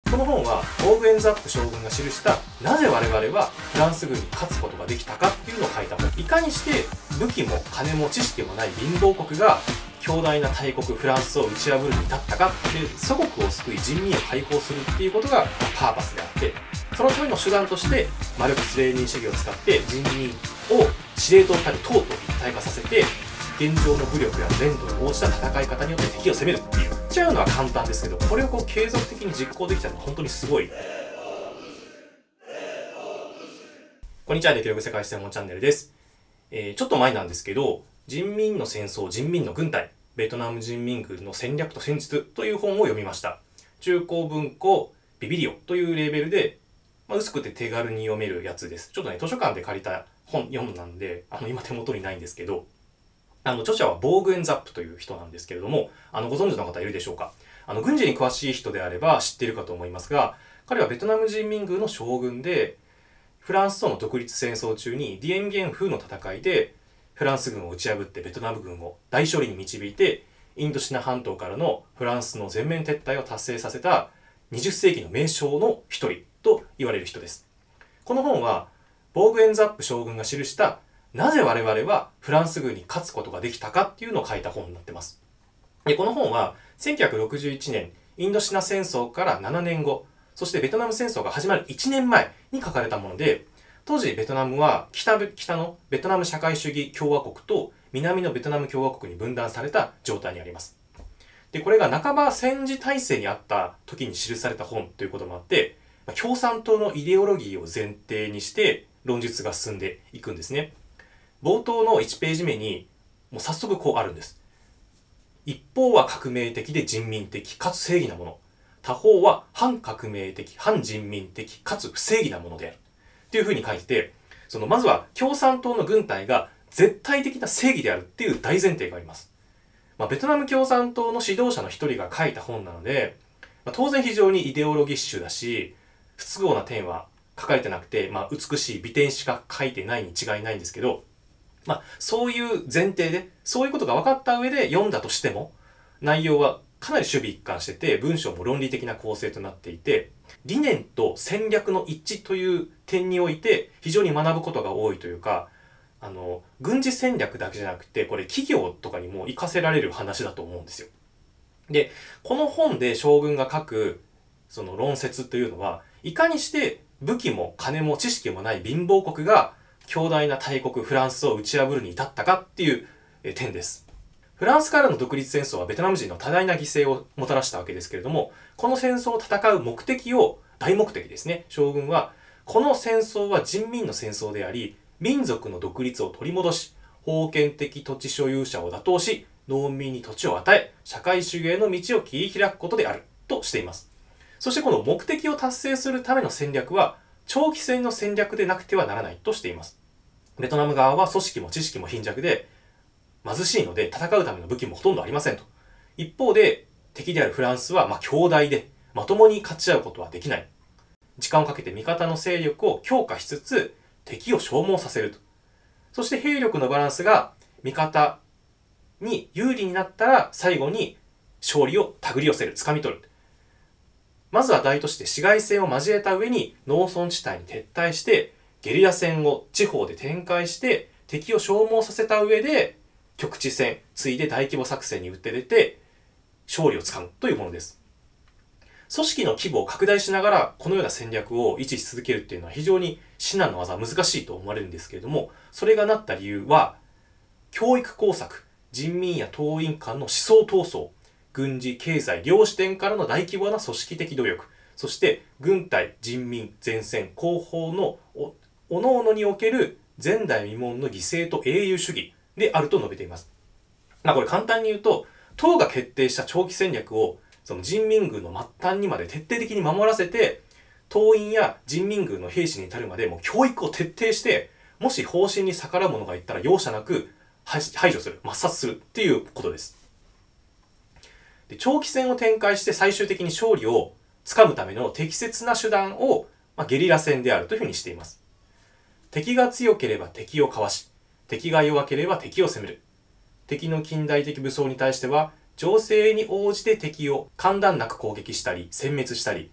この本はボーグ・エンザップ将軍が記したなぜ我々はフランス軍に勝つことができたかっていうのを書いた本。いかにして武器も金も知識もない貧乏国が強大な大国フランスを打ち破るに至ったかって祖国を救い人民を解放するっていうことがパーパスであって、そのための手段としてマルクス・レーニン主義を使って人民を司令塔たる党と一体化させて現状の武力や連度に応じた戦い方によって敵を攻めるっていう。言っちゃうのは簡単ですけど、これを継続的に実行できたのは本当にすごい。こんにちは、できる世界専門チャンネルです。ちょっと前なんですけど、人民の戦争、人民の軍隊、ベトナム人民軍の戦略と戦術という本を読みました。中高文庫ビビリオというレーベルで、薄くて手軽に読めるやつです。ちょっとね、図書館で借りた本読むなんで、今手元にないんですけど、著者はボーグ・エンザップという人なんですけれども、ご存知の方いるでしょうか。軍事に詳しい人であれば知っているかと思いますが、彼はベトナム人民軍の将軍で、フランスとの独立戦争中にディエンビエンフーの戦いで、フランス軍を打ち破ってベトナム軍を大勝利に導いて、インドシナ半島からのフランスの全面撤退を達成させた20世紀の名将の一人と言われる人です。この本は、ボーグ・エンザップ将軍が記したなぜ我々はフランス軍に勝つことができたかっていうのを書いた本になっています。で、この本は1961年、インドシナ戦争から7年後、そしてベトナム戦争が始まる1年前に書かれたもので、当時ベトナムは北のベトナム社会主義共和国と南のベトナム共和国に分断された状態にあります。で、これが半ば戦時体制にあった時に記された本ということもあって、共産党のイデオロギーを前提にして論述が進んでいくんですね。冒頭の1ページ目にもう早速こうあるんです。一方は革命的で人民的かつ正義なもの。他方は反革命的、反人民的かつ不正義なものである。っていうふうに書いて、まずは共産党の軍隊が絶対的な正義であるっていう大前提があります。ベトナム共産党の指導者の一人が書いた本なので、当然非常にイデオロギッシュだし、不都合な点は書かれてなくて、美しい美点しか書いてないに違いないんですけど、そういう前提で、そういうことが分かった上で読んだとしても、内容はかなり守備一貫してて、文章も論理的な構成となっていて、理念と戦略の一致という点において、非常に学ぶことが多いというか、軍事戦略だけじゃなくて、これ企業とかにも活かせられる話だと思うんですよ。で、この本で将軍が書く、論説というのは、いかにして武器も金も知識もない貧乏国が、強大な大国フランスを打ち破るに至ったかっていう点です。フランスからの独立戦争はベトナム人の多大な犠牲をもたらしたわけですけれども、この戦争を戦う目的を、大目的ですね、将軍は、この戦争は人民の戦争であり、民族の独立を取り戻し、封建的土地所有者を打倒し、農民に土地を与え、社会主義への道を切り開くことである、としています。そしてこの目的を達成するための戦略は、長期戦の戦略でなくてはならないとしています。ベトナム側は組織も知識も貧弱で貧しいので戦うための武器もほとんどありませんと。一方で敵であるフランスは強大でまともに勝ち合うことはできない。時間をかけて味方の勢力を強化しつつ敵を消耗させると。そして兵力のバランスが味方に有利になったら最後に勝利を手繰り寄せる、掴み取る。まずは大都市で市街戦を交えた上に農村地帯に撤退してゲリラ戦を地方で展開して敵を消耗させた上で局地戦、ついで大規模作戦に打って出て勝利をつかむというものです。組織の規模を拡大しながらこのような戦略を維持し続けるっていうのは非常に至難の技、難しいと思われるんですけれども、それがなった理由は教育工作、人民や党員間の思想闘争、軍事、経済、両視点からの大規模な組織的努力、そして軍隊、人民、前線、後方の各々における前代未聞の犠牲と英雄主義であると述べています。これ簡単に言うと、党が決定した長期戦略を人民軍の末端にまで徹底的に守らせて、党員や人民軍の兵士に至るまでもう教育を徹底して、もし方針に逆らう者がいったら容赦なく排除する、抹殺するっていうことです。で、長期戦を展開して最終的に勝利をつかむための適切な手段を、ゲリラ戦であるというふうにしています。敵が強ければ敵をかわし、敵が弱ければ敵を攻める。敵の近代的武装に対しては、情勢に応じて敵を間断なく攻撃したり、殲滅したり、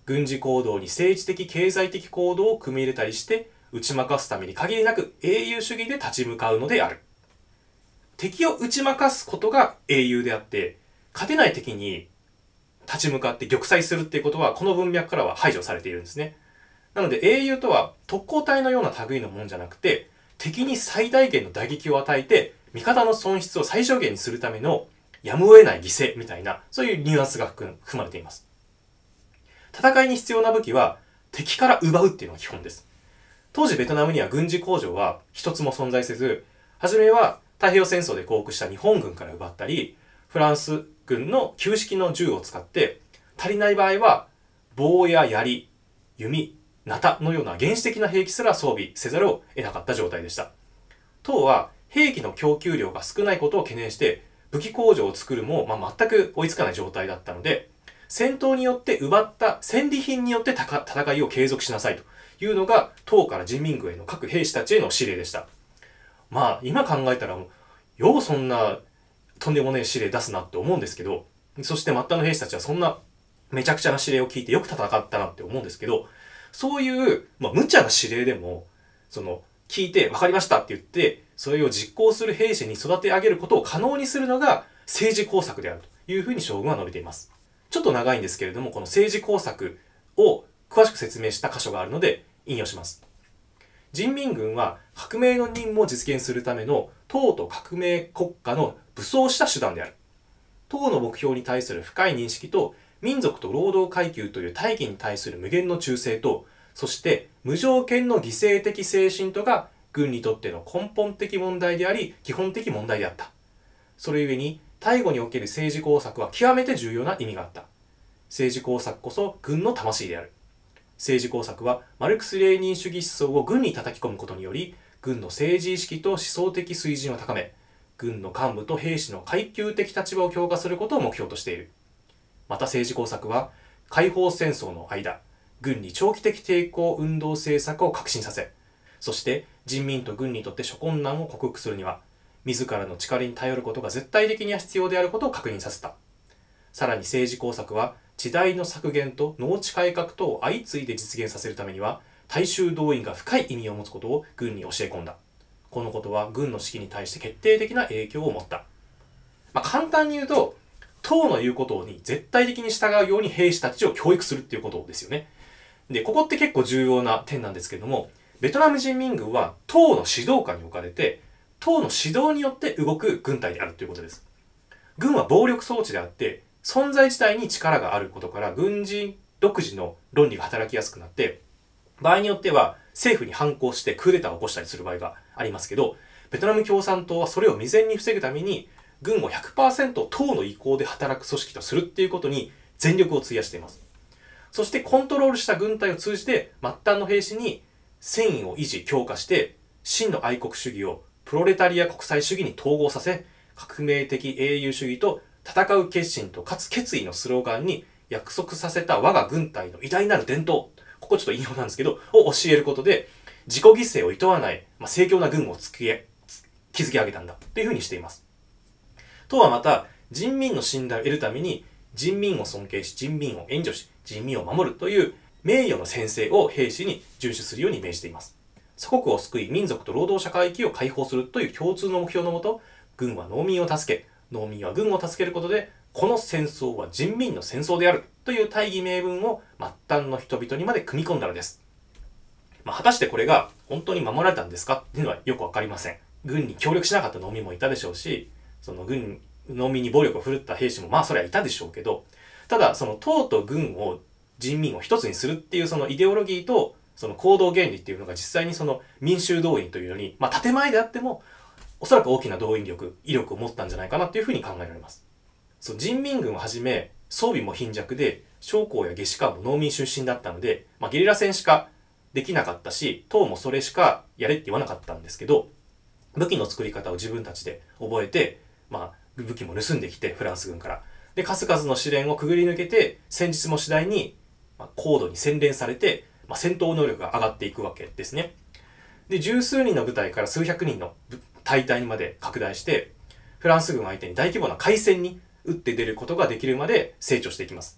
軍事行動に政治的経済的行動を組み入れたりして打ち負かすために限りなく英雄主義で立ち向かうのである。敵を打ち負かすことが英雄であって、勝てない敵に立ち向かって玉砕するっていうことはこの文脈からは排除されているんですね。なので英雄とは特攻隊のような類のもんじゃなくて、敵に最大限の打撃を与えて味方の損失を最小限にするためのやむを得ない犠牲みたいな、そういうニュアンスが含まれています。戦いに必要な武器は敵から奪うっていうのが基本です。当時ベトナムには軍事工場は一つも存在せず、初めは太平洋戦争で降伏した日本軍から奪ったり、フランス軍の旧式の銃を使って足りない場合は棒や槍、弓、ナタのような原始的な兵器すら装備せざるを得なかった状態でした。唐は兵器の供給量が少ないことを懸念して武器工場を作るも、全く追いつかない状態だったので、戦闘によって奪った戦利品によって戦いを継続しなさいというのが唐から人民軍への各兵士たちへの指令でした。今考えたらようそんなとんでもない指令出すなって思うんですけど、そして末端の兵士たちはそんなめちゃくちゃな指令を聞いてよく戦ったなって思うんですけど、そういう、無茶な指令でも、聞いて分かりましたって言って、それを実行する兵士に育て上げることを可能にするのが政治工作であるというふうに将軍は述べています。ちょっと長いんですけれども、この政治工作を詳しく説明した箇所があるので引用します。人民軍は革命の任務を実現するための党と革命国家の武装した手段である。党の目標に対する深い認識と民族と労働階級という大義に対する無限の忠誠と、そして無条件の犠牲的精神とが軍にとっての根本的問題であり、基本的問題であった。それゆえに対後における政治工作は極めて重要な意味があった。政治工作こそ軍の魂である。政治工作はマルクス・レーニン主義思想を軍に叩き込むことにより、軍の政治意識と思想的水準を高め、軍の幹部と兵士の階級的立場を強化することを目標としている。また政治工作は解放戦争の間、軍に長期的抵抗運動政策を革新させ、そして人民と軍にとって諸困難を克服するには、自らの力に頼ることが絶対的には必要であることを確認させた。さらに政治工作は地代の削減と農地改革等を相次いで実現させるためには、大衆動員が深い意味を持つことを軍に教え込んだ。このことは軍の指揮に対して決定的な影響を持った。簡単に言うと、党の言うことに絶対的に従うように兵士たちを教育するっていうことですよね。で、ここって結構重要な点なんですけれども、ベトナム人民軍は党の指導下に置かれて、党の指導によって動く軍隊であるということです。軍は暴力装置であって、存在自体に力があることから、軍人独自の論理が働きやすくなって、場合によっては政府に反抗してクーデターを起こしたりする場合がありますけど、ベトナム共産党はそれを未然に防ぐために、軍を 100% 党の意向で働く組織とするっていうことに全力を費やしています。そしてコントロールした軍隊を通じて末端の兵士に戦意を維持強化して、真の愛国主義をプロレタリア国際主義に統合させ、革命的英雄主義と戦う決心とかつ決意のスローガンに約束させた我が軍隊の偉大なる伝統、ここちょっと引用なんですけど、を教えることで自己犠牲を厭わない、盛況な軍を築き上げたんだというふうにしています。党はまた人民の信頼を得るために人民を尊敬し、人民を援助し、人民を守るという名誉の宣誓を兵士に遵守するように命じています。祖国を救い、民族と労働者階級を解放するという共通の目標のもと、軍は農民を助け、農民は軍を助けることで、この戦争は人民の戦争であるという大義名分を末端の人々にまで組み込んだのです。果たしてこれが本当に守られたんですかっていうのはよくわかりません。軍に協力しなかった農民もいたでしょうし、農民に暴力を振るった兵士もそれはいたでしょうけど、ただその党と軍を人民を一つにするっていうそのイデオロギーとその行動原理っていうのが実際にその民衆動員というように、建前であってもおそらく大きな動員力、威力を持ったんじゃないかなというふうに考えられます。人民軍をはじめ装備も貧弱で、将校や下士官も農民出身だったので、ゲリラ戦しかできなかったし、党もそれしかやれって言わなかったんですけど、武器の作り方を自分たちで覚えて、武器も盗んできてフランス軍から。で、数々の試練をくぐり抜けて、戦術も次第に高度に洗練されて、戦闘能力が上がっていくわけですね。で、十数人の部隊から数百人の隊にまで拡大して、フランス軍相手に大規模な海戦に打って出ることができるまで成長していきます。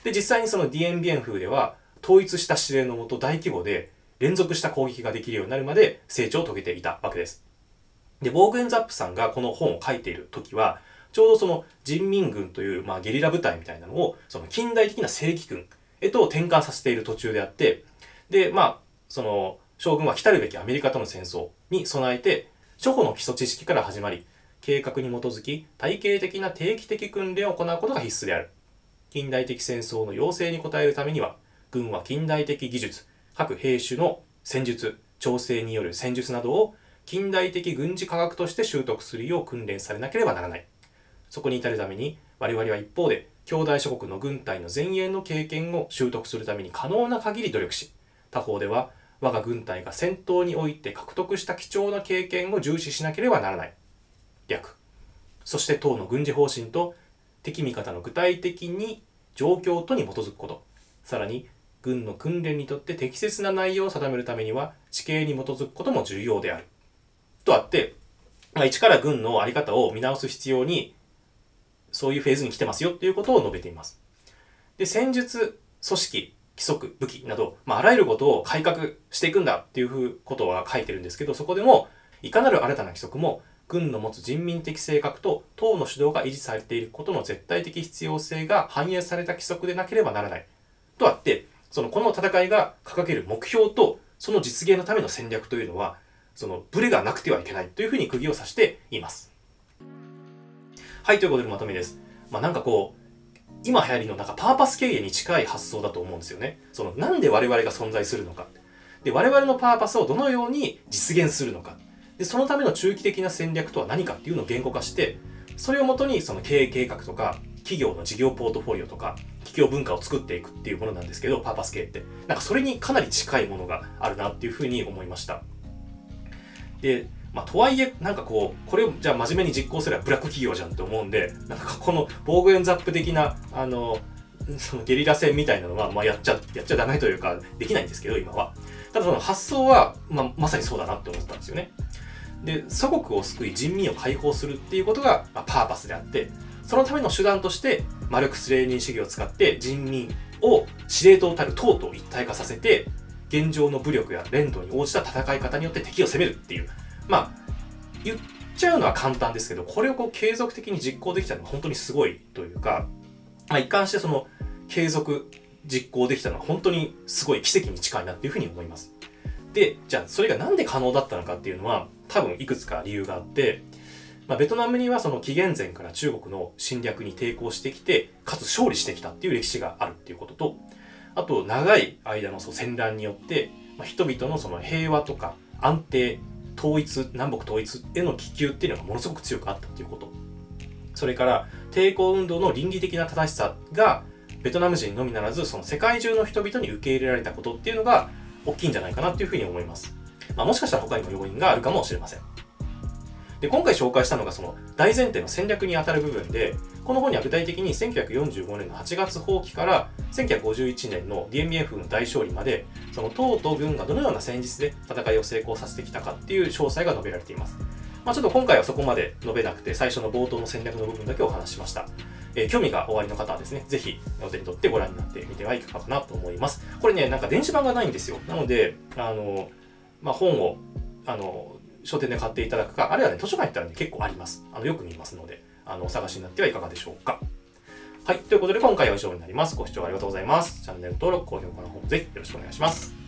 で、実際にそのディエンビエン風では、統一した指令のもと大規模で連続した攻撃ができるようになるまで成長を遂げていたわけです。で、ボーグエンザップさんがこの本を書いている時は、ちょうどその人民軍という、ゲリラ部隊みたいなのを、その近代的な正規軍へと転換させている途中であって、で、その将軍は来たるべきアメリカとの戦争に備えて、初歩の基礎知識から始まり、計画に基づき体系的な定期的訓練を行うことが必須である。近代的戦争の要請に応えるためには、軍は近代的技術、各兵種の戦術、調整による戦術などを近代的軍事科学として習得するよう訓練されなければならない。そこに至るために、我々は一方で、兄弟諸国の軍隊の前衛の経験を習得するために可能な限り努力し、他方では、我が軍隊が戦闘において獲得した貴重な経験を重視しなければならない。略。そして党の軍事方針と敵味方の具体的に状況とに基づくこと。さらに、軍の訓練にとって適切な内容を定めるためには、地形に基づくことも重要である。とあって、一から軍の在り方を見直す必要に、そういうフェーズに来てますよっていうことを述べています。で、戦術、組織、規則、武器など、あらゆることを改革していくんだっていうことは書いてるんですけど、そこでも、いかなる新たな規則も、軍の持つ人民的性格と党の主導が維持されていることの絶対的必要性が反映された規則でなければならない。とあって、この戦いが掲げる目標と、その実現のための戦略というのは、ブレがなくてはいけないというふうに釘を刺しています。はい、ということでまとめです。今流行りのパーパス経営に近い発想だと思うんですよね。なんで我々が存在するのか。で、我々のパーパスをどのように実現するのか。で、そのための中期的な戦略とは何かっていうのを言語化して、それをもとに経営計画とか、企業の事業ポートフォリオとか、企業文化を作っていくっていうものなんですけど、パーパス経営って。それにかなり近いものがあるなっていうふうに思いました。で、とはいえ、これをじゃあ真面目に実行すればブラック企業じゃんって思うんで、このボーグエンザップ的な、そのゲリラ戦みたいなのは、やっちゃダメというか、できないんですけど、今は。ただその発想は、まさにそうだなって思ったんですよね。で、祖国を救い人民を解放するっていうことが、パーパスであって、そのための手段として、マルクス・レーニン主義を使って人民を司令塔たる党と一体化させて、現状の武力や連動に応じた戦い方によって敵を攻めるっていう、言っちゃうのは簡単ですけど、これを継続的に実行できたのは本当にすごいというか、一貫して継続実行できたのは本当にすごい奇跡に近いなっていうふうに思います。で、じゃあそれがなんで可能だったのかっていうのは多分いくつか理由があって、ベトナムには紀元前から中国の侵略に抵抗してきて、かつ勝利してきたっていう歴史があるっていうことと、あと長い間の戦乱によって、人々の平和とか安定、南北統一への気球っていうのがものすごく強くあったっていうこと。それから抵抗運動の倫理的な正しさがベトナム人のみならず世界中の人々に受け入れられたことっていうのが大きいんじゃないかなっていうふうに思います。もしかしたら他にも要因があるかもしれません。で、今回紹介したのが大前提の戦略にあたる部分で、この本には具体的に1945年の8月放棄から1951年のディエンビエン風の大勝利まで、党と軍がどのような戦術で戦いを成功させてきたかっていう詳細が述べられています。ちょっと今回はそこまで述べなくて、最初の冒頭の戦略の部分だけお話ししました。興味がおありの方はですね、ぜひお手に取ってご覧になってみてはいかがかなと思います。これね、電子版がないんですよ。なので、本を、書店で買っていただくか、あるいはね、図書館行ったらね、結構あります。よく見ますので、お探しになってはいかがでしょうか。はい。ということで、今回は以上になります。ご視聴ありがとうございます。チャンネル登録、高評価の方もぜひよろしくお願いします。